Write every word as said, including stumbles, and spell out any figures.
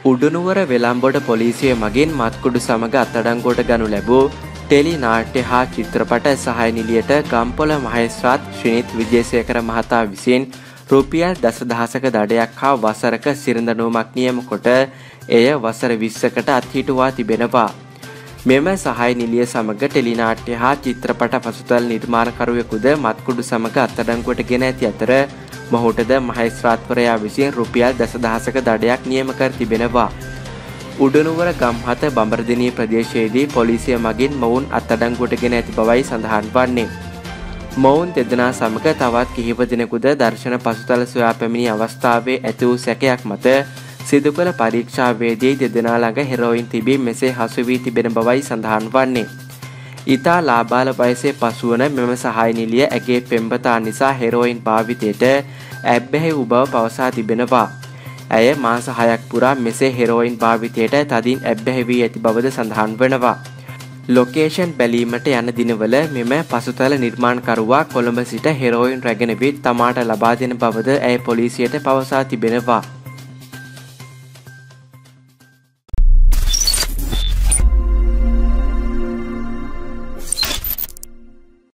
උඩුනුවර වෙළම්බොඩ පොලිසිය මගින් මත්කුඩු සමග අත්අඩංගුවට ගනු ලැබූ ටෙලි නාට්‍ය හා චිත්‍රපට සහාය නිලියට ගම්පොළ මහේස්ත්‍රාත් ශ්‍රීනිත් විජේසේකර මහතා විසින් රුපියල් දසදහසක දඩයක් හා වසරක සිරඳනුවමක් නියම කොට එය වසර විස්සකට අත්හිටුවා තිබෙනවා. මෙම සහාය නිලිය සමග ටෙලි නාට්‍ය හා චිත්‍රපට පසුතල නිර්මාණකරුවෙකුද මත්කුඩු සමග අත්අඩංගුවට ගෙන ඇති අතර මොහුටද මහේස්ත්‍රාත්වරයා විසින් රුපියල් දසදහසක දඩයක් නියම කර තිබෙනවා. උඩනුවර ගම්හත බඹරදිනිය ප්‍රදේශයේදී පොලිසිය මගින් මොවුන් අත්අඩංගුවට ගෙන ඇති බවයි සඳහන් වන්නේ. මොවුන් දෙදෙනා සමග තවත් කිහිප දිනකුද දර්ශන පසුතල සොයා පැමිණි අවස්ථාවේ ඇති වූ සැකයක් මත සිදු කළ පරීක්ෂාවේදී දෙදෙනා ළඟ හෙරෝයින් තිබී මෙසේ හසු වී තිබෙන බවයි සඳහන් වන්නේ. ඉතා ලාබාල වයසේ පසුවන මෙම සහාය නිලිය ඇගේ පෙම්වතා නිසා හෙරෝයින් භාවිතයට ඇබ්බැහි වූ බව පවසා තිබෙනවා. ඇය මාස හයක් පුරා මෙසේ හෙරෝයින් භාවිතයට තදින් ඇබ්බැහි වී ඇති බවද සඳහන් වෙනවා. ලොකේෂන් බැලීමට යන දිනවල මෙම පසුතල නිර්මාණකරුවා කොළඹ සිට හෙරෝයින් රැගෙන විත් තමාට ලබා දෙන බවද ඇය පොලිසියට පවසා තිබෙනවා.